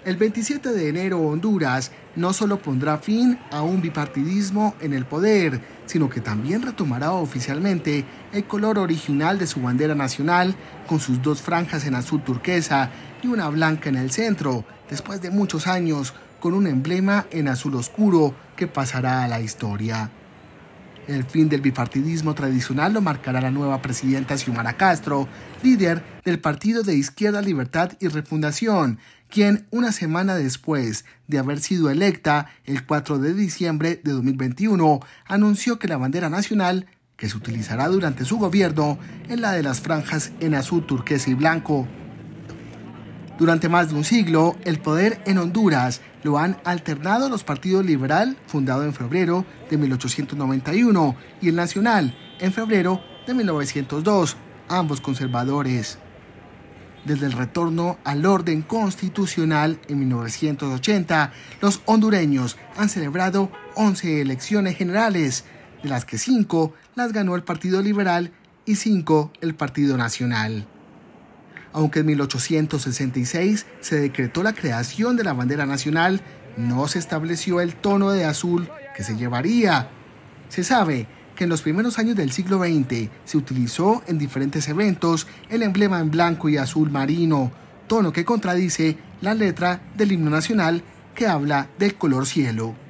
El 27 de enero Honduras no solo pondrá fin a un bipartidismo en el poder, sino que también retomará oficialmente el color original de su bandera nacional, con sus dos franjas en azul turquesa y una blanca en el centro, después de muchos años, con un emblema en azul oscuro que pasará a la historia. El fin del bipartidismo tradicional lo marcará la nueva presidenta Xiomara Castro, líder del Partido de Izquierda, Libertad y Refundación, quien una semana después de haber sido electa el 4 de diciembre de 2021, anunció que la bandera nacional que se utilizará durante su gobierno es la de las franjas en azul turquesa y blanco. Durante más de un siglo, el poder en Honduras lo han alternado los partidos Liberal, fundado en febrero de 1891, y el Nacional, en febrero de 1902, ambos conservadores. Desde el retorno al orden constitucional en 1980, los hondureños han celebrado 11 elecciones generales, de las que 5 las ganó el Partido Liberal y 5 el Partido Nacional. Aunque en 1866 se decretó la creación de la bandera nacional, no se estableció el tono de azul que se llevaría. Se sabe que en los primeros años del siglo XX se utilizó en diferentes eventos el emblema en blanco y azul marino, tono que contradice la letra del himno nacional que habla del color cielo.